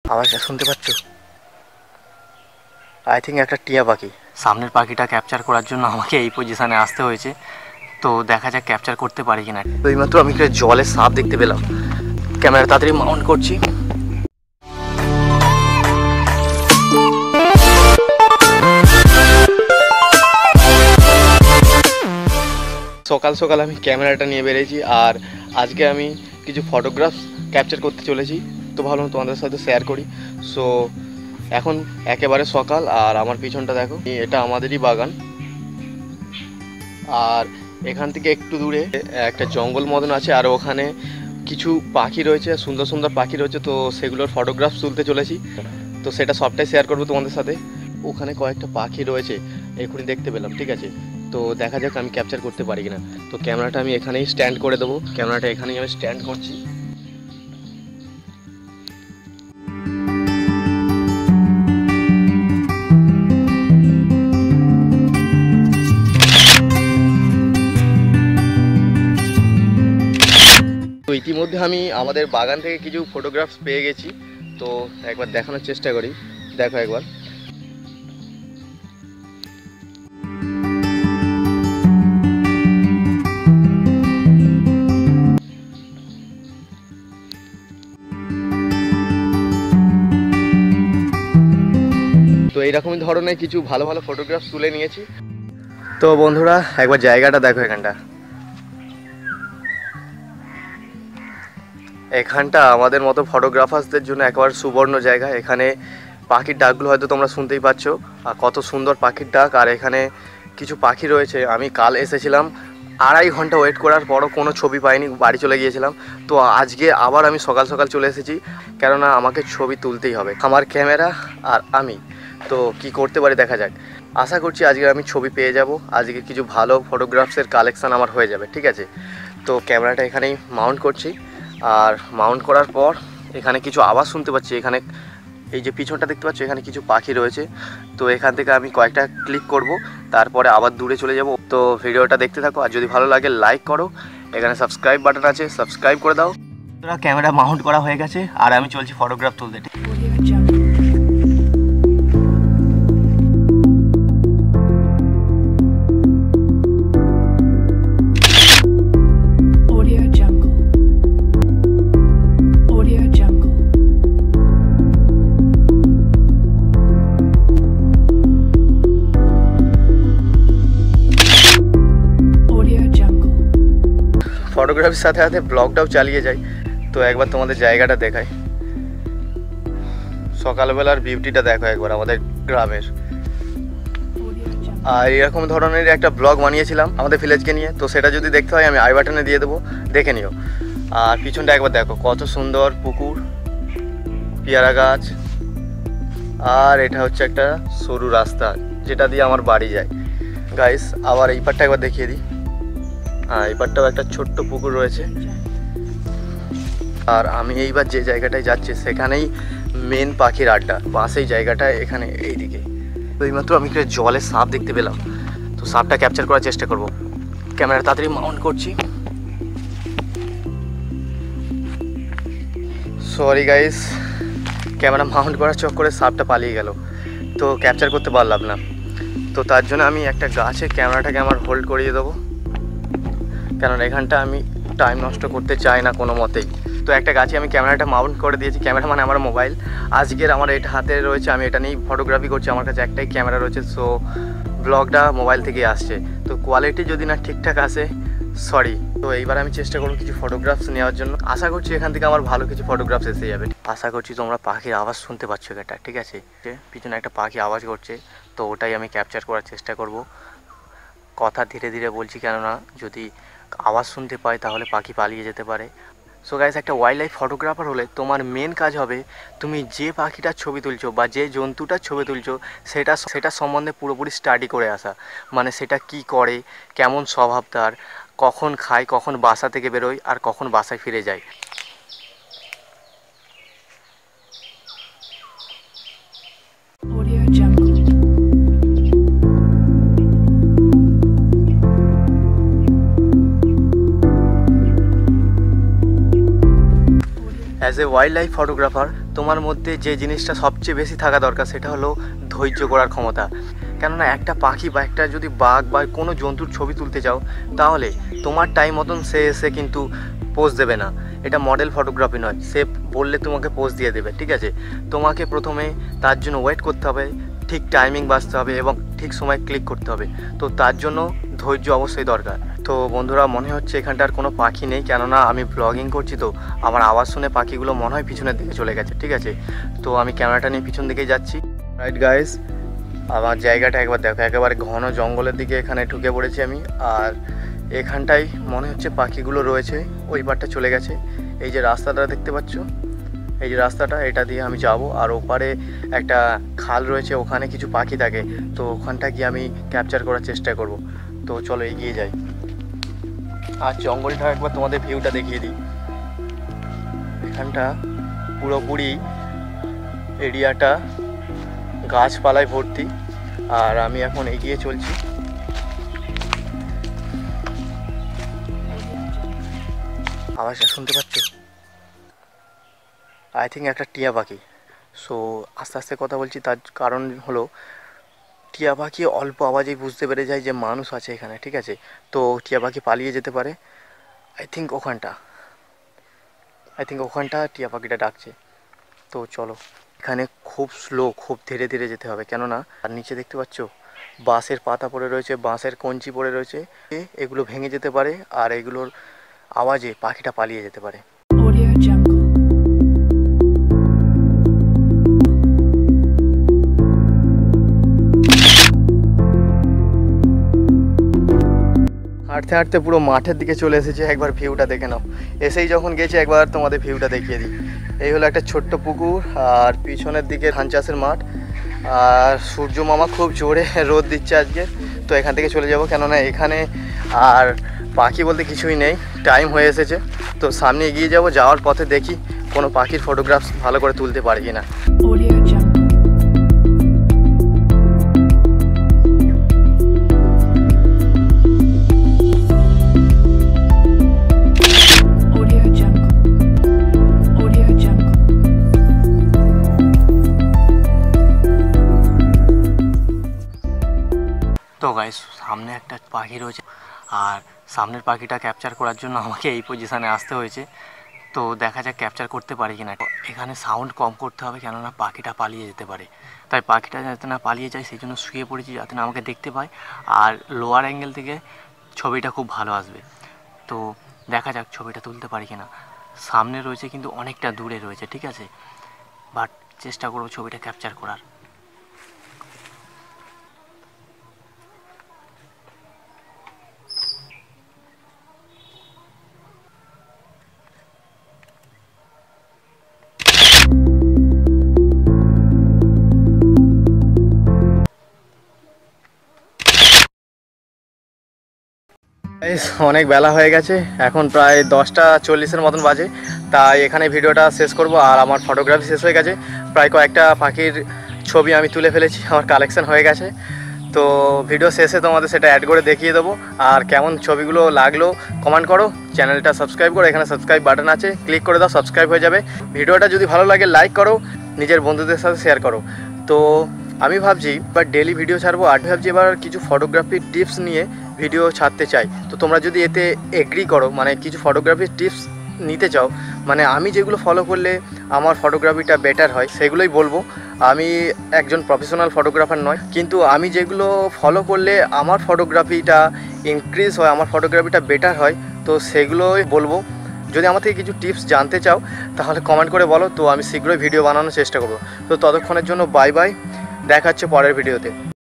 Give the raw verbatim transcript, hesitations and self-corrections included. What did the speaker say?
আওয়াজটা শুনতে পাচ্ছ? আই থিঙ্ক একটা টিয়া পাখি। সামনের পাখিটা ক্যাপচার করার জন্য আমাকে এই পজিশানে আসতে হয়েছে, তো দেখা যাক ক্যাপচার করতে পারি কিনা। তো এইমাত্র আমি একটা জলে সাপ দেখতে পেলাম, ক্যামেরা তাড়াতাড়ি মাউন্ট করছি। সকাল সকাল আমি ক্যামেরাটা নিয়ে বেরিয়েছি, আর আজকে আমি কিছু ফটোগ্রাফস ক্যাপচার করতে চলেছি, তো ভাবলাম তোমাদের সাথে শেয়ার করি। সো এখন একেবারে সকাল, আর আমার পিছনটা দেখো, এটা আমাদেরই বাগান। আর এখান থেকে একটু দূরে একটা জঙ্গল মতন আছে, আর ওখানে কিছু পাখি রয়েছে, সুন্দর সুন্দর পাখি রয়েছে, তো সেগুলোর ফটোগ্রাফস তুলতে চলেছি। তো সেটা সবটাই শেয়ার করবো তোমাদের সাথে। ওখানে কয়েকটা পাখি রয়েছে, এখনই দেখতে পেলাম, ঠিক আছে। তো দেখা যাক আমি ক্যাপচার করতে পারি কিনা। তো ক্যামেরাটা আমি এখানেই স্ট্যান্ড করে দেবো, ক্যামেরাটা এখানেই আমি স্ট্যান্ড করছি। তো ইতিমধ্যে আমি আমাদের বাগান থেকে কিছু ফটোগ্রাফস পেয়ে গেছি, তো একবার দেখানোর চেষ্টা করি। দেখো একবার। তো এইরকমই ধরনের কিছু ভালো ভালো ফটোগ্রাফস তুলে নিয়েছি। তো বন্ধুরা একবার জায়গাটা দেখো, এখানটা এখানটা আমাদের মতো ফটোগ্রাফার্সদের জন্য একেবারে সুবর্ণ জায়গা। এখানে পাখির ডাকগুলো হয়তো তোমরা শুনতেই পাচ্ছ, আর কত সুন্দর পাখির ডাক। আর এখানে কিছু পাখি রয়েছে, আমি কাল এসেছিলাম, আড়াই ঘন্টা ওয়েট করার পরও কোনো ছবি পাইনি, বাড়ি চলে গিয়েছিলাম। তো আজকে আবার আমি সকাল সকাল চলে এসেছি, কেননা আমাকে ছবি তুলতেই হবে, আমার ক্যামেরা আর আমি। তো কি করতে পারি দেখা যাক। আশা করছি আজকে আমি ছবি পেয়ে যাব, আজকে কিছু ভালো ফটোগ্রাফসের কালেকশান আমার হয়ে যাবে, ঠিক আছে। তো ক্যামেরাটা এখানেই মাউন্ট করছি, আর মাউন্ট করার পর এখানে কিছু আওয়াজ শুনতে পাচ্ছি। এখানে এই যে পিছনটা দেখতে পাচ্ছ, এখানে কিছু পাখি রয়েছে। তো এখান থেকে আমি কয়েকটা ক্লিক করব, তারপরে আবার দূরে চলে যাব। তো ভিডিওটা দেখতে থাকো, আর যদি ভালো লাগে লাইক করো, এখানে সাবস্ক্রাইব বাটন আছে, সাবস্ক্রাইব করে দাও। ক্যামেরা মাউন্ট করা হয়ে গেছে, আর আমি চলছি ফটোগ্রাফ তুলতে। ফটোগ্রাফির সাথে সাথে ব্লগটাও চালিয়ে যাই। তো একবার তোমাদের জায়গাটা দেখাই, সকালবেলার বিউটিটা দেখো একবার আমাদের গ্রামের। আর এরকম ধরনের একটা ব্লগ বানিয়েছিলাম আমাদের ভিলেজকে নিয়ে, তো সেটা যদি দেখতে হয় আমি আই বাটনে দিয়ে দেবো, দেখে নিও। আর পিছনটা একবার দেখো, কত সুন্দর পুকুর, পেয়ারা গাছ, আর এটা হচ্ছে একটা সরু রাস্তা যেটা দিয়ে আমার বাড়ি যায়। গাইস আবার এই পারটা একবার দেখিয়ে দিই। হ্যাঁ, এই পারটাও একটা ছোট্ট পুকুর রয়েছে। আর আমি এইবার যে জায়গাটায় যাচ্ছি সেখানেই মেন পাখির আড্ডা, বা সেই জায়গাটা এখানে এইদিকে। তো এইমাত্র আমি একটা জলে সাপ দেখতে পেলাম, তো সাপটা ক্যাপচার করার চেষ্টা করব। ক্যামেরা তাড়াতাড়ি মাউন্ট করছি। সরি গাইস, ক্যামেরা মাউন্ট করার চক্করে সাপটা পালিয়ে গেল, তো ক্যাপচার করতে পারলাম না। তো তার জন্য আমি একটা গাছে ক্যামেরাটাকে আমার হোল্ড করিয়ে দেবো, কেননা এখানটা আমি টাইম নষ্ট করতে চাই না কোনো মতেই। তো একটা গাছে আমি ক্যামেরাটা মাউন্ট করে দিয়েছি, ক্যামেরা মানে আমার মোবাইল। আজকের আমার এটা হাতে রয়েছে, আমি এটা নিয়েই ফটোগ্রাফি করছি, আমার কাছে একটাই ক্যামেরা রয়েছে। সো ব্লগটা মোবাইল থেকেই আসছে, তো কোয়ালিটি যদি না ঠিকঠাক আসে সরি। তো এইবার আমি চেষ্টা করবো কিছু ফটোগ্রাফস নেওয়ার জন্য, আশা করছি এখান থেকে আমার ভালো কিছু ফটোগ্রাফস এসে যাবে। আশা করছি তোমরা পাখির আওয়াজ শুনতে পাচ্ছ এটা, ঠিক আছে। পিছনে একটা পাখি আওয়াজ করছে, তো ওটাই আমি ক্যাপচার করার চেষ্টা করব। কথা ধীরে ধীরে বলছি, কেননা যদি আওয়াজ শুনতে পাই তাহলে পাখি পালিয়ে যেতে পারে। সো গাইস, একটা ওয়াইল্ড লাইফ ফটোগ্রাফার হলে তোমার মেন কাজ হবে তুমি যে পাখিটার ছবি তুলছো বা যে জন্তুটার ছবি তুলছো সেটা সেটা সম্বন্ধে পুরোপুরি স্টাডি করে আসা। মানে সেটা কি করে, কেমন স্বভাব তার, কখন খায়, কখন বাসা থেকে বেরোয়, আর কখন বাসায় ফিরে যায়। As a wild life photographer তোমার মধ্যে যে জিনিসটা সবচেয়ে বেশি থাকা দরকার সেটা হলো ধৈর্য করার ক্ষমতা। কেননা একটা পাখি বা একটা যদি বাঘ বা কোনো জন্তুর ছবি তুলতে যাও তাহলে তোমার টাইম মতন সে এসে কিন্তু পোজ দেবে না। এটা মডেল ফটোগ্রাফি নয়, সে বললে তোমাকে পোজ দিয়ে দেবে, ঠিক আছে। তোমাকে প্রথমে তার জন্য ওয়েট করতে হবে, ঠিক টাইমিং বাঁচতে হবে এবং ঠিক সময় ক্লিক করতে হবে। তো তার জন্য ধৈর্য অবশ্যই দরকার। তো বন্ধুরা, মনে হচ্ছে এখানটার কোনো পাখি নেই, কেননা আমি ব্লগিং করছি তো আমার আওয়াজ শুনে পাখিগুলো মনে হয় পিছনের দিকে চলে গেছে, ঠিক আছে। তো আমি ক্যামেরাটা নিয়ে পিছন দিকেই যাচ্ছি। রাইট গাইস, আমার জায়গাটা একবার দেখো, একেবারে ঘন জঙ্গলের দিকে এখানে ঢুকে পড়েছি আমি। আর এখানটাই মনে হচ্ছে পাখিগুলো রয়েছে, ওই পারটা চলে গেছে। এই যে রাস্তাটা দেখতে পাচ্ছ, এই যে রাস্তাটা, এটা দিয়ে আমি যাব। আর ওপারে একটা খাল রয়েছে, ওখানে কিছু পাখি থাকে, তো ওখানটা গিয়ে আমি ক্যাপচার করার চেষ্টা করব। তো চলো এগিয়ে যাই। আর জঙ্গলটা একবার তোমাদের ভিউটা দেখিয়ে দিই। এখানটা পুরোপুরি এরিয়াটা গাছপালায় ভর্তি। আর আমি এখন এগিয়ে চলছি। আওয়াজটা শুনতে পাচ্ছ? আই থিঙ্ক একটা টিয়া পাখি। সো আস্তে আস্তে কথা বলছি, তার কারণ হলো টিয়া পাখি অল্প আওয়াজেই বুঝতে পেরে যায় যে মানুষ আছে এখানে, ঠিক আছে। তো টিয়া পাখি পালিয়ে যেতে পারে। আই থিঙ্ক ওখানটা আই থিঙ্ক ওখানটা টিয়া পাখিটা ডাকছে। তো চলো, এখানে খুব স্লো, খুব ধীরে ধীরে যেতে হবে, কেননা আর নিচে দেখতে পাচ্ছ বাঁশের পাতা পড়ে রয়েছে, বাঁশের কঞ্চি পড়ে রয়েছে। এগুলো ভেঙে যেতে পারে আর এগুলোর আওয়াজে পাখিটা পালিয়ে যেতে পারে। হাঁটতে হাঁটতে পুরো মাঠের দিকে চলে এসেছে, একবার ভিউটা দেখে নাও। এসেই যখন গেছে একবার তোমাদের ভিউটা দেখিয়ে দিই। এই হলো একটা ছোট্ট পুকুর আর পিছনের দিকে ধান চাষের মাঠ। আর সূর্য মামা খুব জোরে রোদ দিচ্ছে আজকে। তো এখান থেকে চলে যাব, কেননা এখানে আর পাখি বলতে কিছুই নেই, টাইম হয়ে এসেছে। তো সামনে এগিয়ে যাব, যাওয়ার পথে দেখি কোনো পাখির ফটোগ্রাফস ভালো করে তুলতে পারি কিনা। তো গাইস, সামনে একটা পাখি রয়েছে আর সামনের পাখিটা ক্যাপচার করার জন্য আমাকে এই পজিশানে আসতে হয়েছে। তো দেখা যাক ক্যাপচার করতে পারি কিনা। এখানে সাউন্ড কম করতে হবে, কেননা পাখিটা পালিয়ে যেতে পারে। তাই পাখিটা যাতে না পালিয়ে যায় সেই জন্য শুয়ে পড়েছি, যাতে না আমাকে দেখতে পায়। আর লোয়ার অ্যাঙ্গেল থেকে ছবিটা খুব ভালো আসবে। তো দেখা যাক ছবিটা তুলতে পারি কিনা। সামনে রয়েছে কিন্তু অনেকটা দূরে রয়েছে, ঠিক আছে, বাট চেষ্টা করবো ছবিটা ক্যাপচার করার। অনেক বেলা হয়ে গেছে, এখন প্রায় দশটা চল্লিশের মতন বাজে। তাই এখানে ভিডিওটা শেষ করব। আর আমার ফটোগ্রাফি শেষ হয়ে গেছে, প্রায় কয়েকটা পাখির ছবি আমি তুলে ফেলেছি, আমার কালেকশন হয়ে গেছে। তো ভিডিও শেষে তোমাদের সেটা অ্যাড করে দেখিয়ে দেবো। আর কেমন ছবিগুলো লাগলো কমেন্ট করো, চ্যানেলটা সাবস্ক্রাইব করো, এখানে সাবস্ক্রাইব বাটন আছে, ক্লিক করে দাও, সাবস্ক্রাইব হয়ে যাবে। ভিডিওটা যদি ভালো লাগে লাইক করো, নিজের বন্ধুদের সাথে শেয়ার করো। তো আমি ভাবছি এবার ডেলি ভিডিও ছাড়বো। আর ভাবছি এবার কিছু ফটোগ্রাফির টিপস নিয়ে ভিডিও ছাড়তে চাই। তো তোমরা যদি এতে এগ্রি করো, মানে কিছু ফটোগ্রাফির টিপস নিতে চাও, মানে আমি যেগুলো ফলো করলে আমার ফটোগ্রাফিটা বেটার হয় সেগুলোই বলবো। আমি একজন প্রফেশনাল ফটোগ্রাফার নয়, কিন্তু আমি যেগুলো ফলো করলে আমার ফটোগ্রাফিটা ইনক্রিজ হয়, আমার ফটোগ্রাফিটা বেটার হয়, তো সেগুলোই বলবো। যদি আমার থেকে কিছু টিপস জানতে চাও তাহলে কমেন্ট করে বলো, তো আমি শীঘ্রই ভিডিও বানানোর চেষ্টা করবো। তো ততক্ষণের জন্য বাই বাই, দেখা হচ্ছে পরের ভিডিওতে।